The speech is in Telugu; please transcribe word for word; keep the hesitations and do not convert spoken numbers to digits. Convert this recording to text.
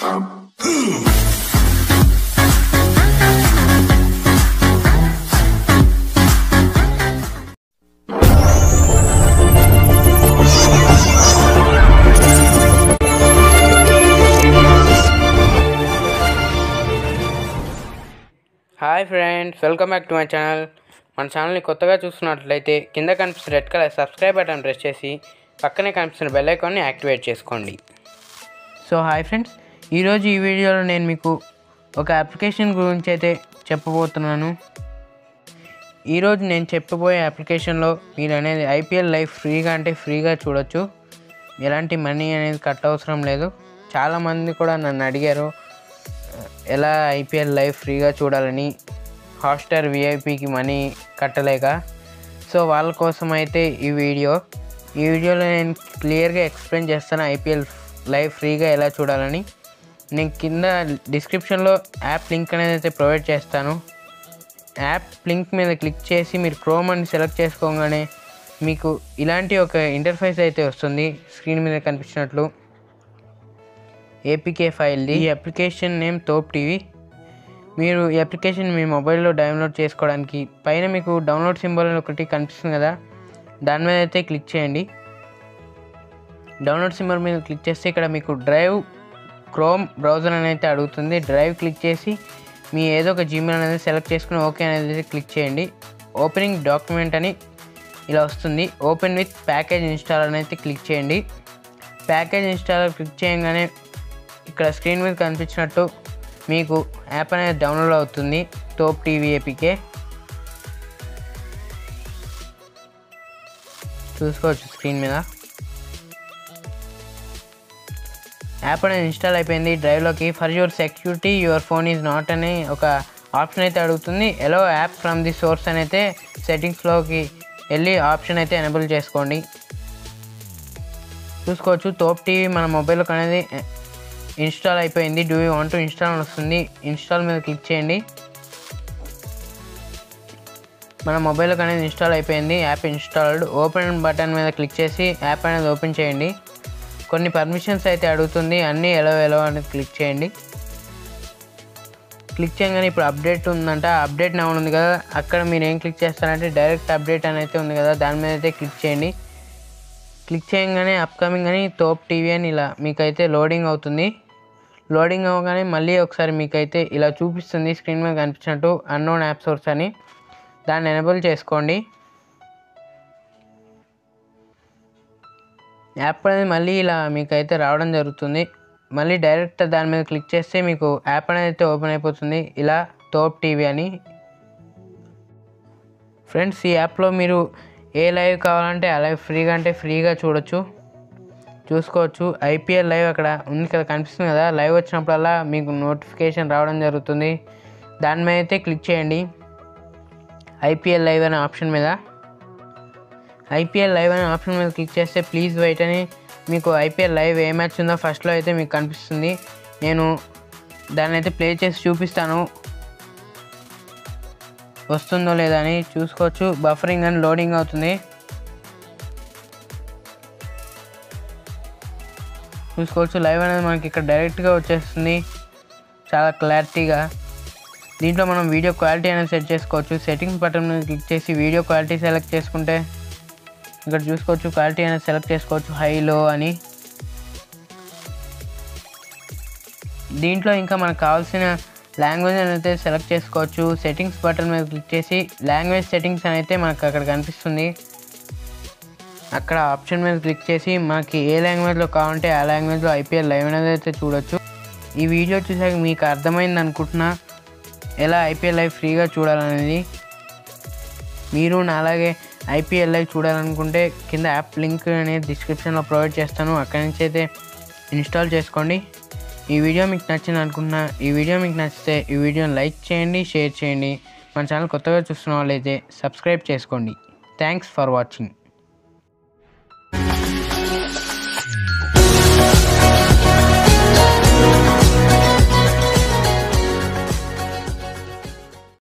Hi friends, welcome back to my channel. మన ఛానల్ని కొత్తగా చూస్తున్నట్లయితే కింద కనిపిస్తున్న red colour subscribe button press చేసి పక్కనే కనిపిస్తున్న బెల్ ఐకాన్ని యాక్టివేట్ చేసుకోండి. సో హాయ్ ఫ్రెండ్స్, ఈరోజు ఈ వీడియోలో నేను మీకు ఒక అప్లికేషన్ గురించి అయితే చెప్పబోతున్నాను. ఈరోజు నేను చెప్పబోయే అప్లికేషన్లో మీరు అనేది ఐపీఎల్ లైవ్ ఫ్రీగా అంటే ఫ్రీగా చూడొచ్చు. ఎలాంటి మనీ అనేది కట్ అవసరం లేదు. చాలామంది కూడా నన్ను అడిగారు ఎలా ఐపీఎల్ లైవ్ ఫ్రీగా చూడాలని, హాట్స్టార్ విఐపికి మనీ కట్టలేక. సో వాళ్ళ కోసం అయితే ఈ వీడియో ఈ వీడియోలో నేను క్లియర్గా ఎక్స్ప్లెయిన్ చేస్తాను ఐపీఎల్ లైవ్ ఫ్రీగా ఎలా చూడాలని. నేను కింద డిస్క్రిప్షన్లో యాప్ లింక్ అనేది అయితే ప్రొవైడ్ చేస్తాను. యాప్ లింక్ మీద క్లిక్ చేసి మీరు క్రోమ్ అని సెలెక్ట్ చేసుకోగానే మీకు ఇలాంటి ఒక ఇంటర్ఫేస్ అయితే వస్తుంది, స్క్రీన్ మీద కనిపించినట్లు ఏపీకే ఫైల్ది. ఈ అప్లికేషన్ నేమ్ తోప్ టీవీ. మీరు ఈ అప్లికేషన్ మీ మొబైల్లో డౌన్లోడ్ చేసుకోవడానికి పైన మీకు డౌన్లోడ్ సింబల్ ఒకటి కనిపిస్తుంది కదా, దాని మీద అయితే క్లిక్ చేయండి. డౌన్లోడ్ సింబల్ మీద క్లిక్ చేస్తే ఇక్కడ మీకు డ్రైవ్ క్రోమ్ బ్రౌజర్ అనేది అయితే అడుగుతుంది. డ్రైవ్ క్లిక్ చేసి మీ ఏదో ఒక జీమెయిల్ అనేది సెలెక్ట్ చేసుకుని ఓకే అనేది క్లిక్ చేయండి. ఓపెనింగ్ డాక్యుమెంట్ అని ఇలా వస్తుంది. ఓపెన్ విత్ ప్యాకేజ్ ఇన్స్టాల్ అని అయితే క్లిక్ చేయండి. ప్యాకేజ్ ఇన్స్టాల్ క్లిక్ చేయగానే ఇక్కడ స్క్రీన్ మీద కనిపించినట్టు మీకు యాప్ అనేది డౌన్లోడ్ అవుతుంది. తోప్ టీవీ ఏపీకే చూసుకోవచ్చు స్క్రీన్ మీద. యాప్ అనేది ఇన్స్టాల్ అయిపోయింది. డ్రైవ్లోకి for your security your phone is not అనే ఒక ఆప్షన్ అయితే అడుగుతుంది. Allow app from the source అని అయితే సెట్టింగ్స్లోకి వెళ్ళి ఆప్షన్ అయితే ఎనేబుల్ చేసుకోండి. చూసుకోవచ్చు తోప్ టీవీ మన మొబైల్లోకి అనేది ఇన్స్టాల్ అయిపోయింది. Do you want to install అని వస్తుంది. ఇన్స్టాల్ మీద క్లిక్ చేయండి. మన మొబైల్లోకి అనేది ఇన్స్టాల్ అయిపోయింది. App installed. ఓపెన్ బటన్ మీద క్లిక్ చేసి యాప్ అనేది ఓపెన్ చేయండి. కొన్ని పర్మిషన్స్ అయితే అడుగుతుంది, అన్నీ ఎలో ఎలో అని క్లిక్ చేయండి. క్లిక్ చేయగానే ఇప్పుడు అప్డేట్ ఉందంట. అప్డేట్ నౌ ఉంది కదా, అక్కడ మీరు ఏం క్లిక్ చేస్తారంటే డైరెక్ట్ అప్డేట్ అని అయితే ఉంది కదా, దాని మీద అయితే క్లిక్ చేయండి. క్లిక్ చేయగానే అప్కమింగ్ అని తోప్ టీవీ అని ఇలా మీకైతే లోడింగ్ అవుతుంది. లోడింగ్ అవ్వగానే మళ్ళీ ఒకసారి మీకైతే ఇలా చూపిస్తుంది స్క్రీన్ మీద కనిపించినట్టు అన్నోన్ యాప్ సోర్స్ అని, దాన్ని ఎనేబుల్ చేసుకోండి. యాప్ అనేది మళ్ళీ ఇలా మీకైతే రావడం జరుగుతుంది. మళ్ళీ డైరెక్ట్ దాని మీద క్లిక్ చేస్తే మీకు యాప్ అనేది అయితే ఓపెన్ అయిపోతుంది ఇలా తోప్ టీవీ అని. ఫ్రెండ్స్, ఈ యాప్లో మీరు ఏ లైవ్ కావాలంటే ఆ లైవ్ ఫ్రీగా అంటే ఫ్రీగా చూడొచ్చు. చూసుకోవచ్చు ఐపీఎల్ లైవ్ అక్కడ ఉంది కదా, కనిపిస్తుంది కదా. లైవ్ వచ్చినప్పుడల్లా మీకు నోటిఫికేషన్ రావడం జరుగుతుంది. దాని మీద అయితే క్లిక్ చేయండి ఐపీఎల్ లైవ్ అనే ఆప్షన్ మీద. ఐపీఎల్ లైవ్ అనే ఆప్షన్ మీద క్లిక్ చేస్తే ప్లీజ్ వెయిట్ అని మీకు ఐపీఎల్ లైవ్ ఏ మ్యాచ్ ఉందో ఫస్ట్లో అయితే మీకు కనిపిస్తుంది. నేను దాన్ని అయితే ప్లే చేసి చూపిస్తాను వస్తుందో లేదా అని. చూసుకోవచ్చు బఫరింగ్ అని లోడింగ్ అవుతుంది. చూసుకోవచ్చు లైవ్ అనేది మనకి ఇక్కడ డైరెక్ట్గా వచ్చేస్తుంది చాలా క్లారిటీగా. దీంట్లో మనం వీడియో క్వాలిటీ అనేది సెట్ చేసుకోవచ్చు. సెట్టింగ్స్ బటన్ మీద క్లిక్ చేసి వీడియో క్వాలిటీ సెలెక్ట్ చేసుకుంటే ఇక్కడ చూసుకోవచ్చు క్వాలిటీ అనేది సెలెక్ట్ చేసుకోవచ్చు హైలో అని. దీంట్లో ఇంకా మనకు కావాల్సిన లాంగ్వేజ్ అయితే సెలెక్ట్ చేసుకోవచ్చు. సెట్టింగ్స్ బటన్ మీద క్లిక్ చేసి లాంగ్వేజ్ సెట్టింగ్స్ అని అయితే మనకు అక్కడ కనిపిస్తుంది. అక్కడ ఆప్షన్ మీద క్లిక్ చేసి మనకి ఏ లాంగ్వేజ్లో కావాలంటే ఆ లాంగ్వేజ్లో ఐపీఎల్ లైవ్ అనేది అయితే చూడొచ్చు. ఈ వీడియో చూసాక మీకు అర్థమైంది అనుకుంటున్నా ఎలా ఐపీఎల్ లైవ్ ఫ్రీగా చూడాలనేది. మీరు అలాగే ఐపీఎల్ లైవ్ చూడాలనుకుంటే కింద యాప్ లింక్ అనేది డిస్క్రిప్షన్లో ప్రొవైడ్ చేస్తాను, అక్కడి నుంచి అయితే ఇన్స్టాల్ చేసుకోండి. ఈ వీడియో మీకు నచ్చింది అనుకుంటున్నా. ఈ వీడియో మీకు నచ్చితే ఈ వీడియోని లైక్ చేయండి, షేర్ చేయండి. మన ఛానల్ కొత్తగా చూస్తున్న వాళ్ళైతే సబ్స్క్రైబ్ చేసుకోండి. Thanks for watching.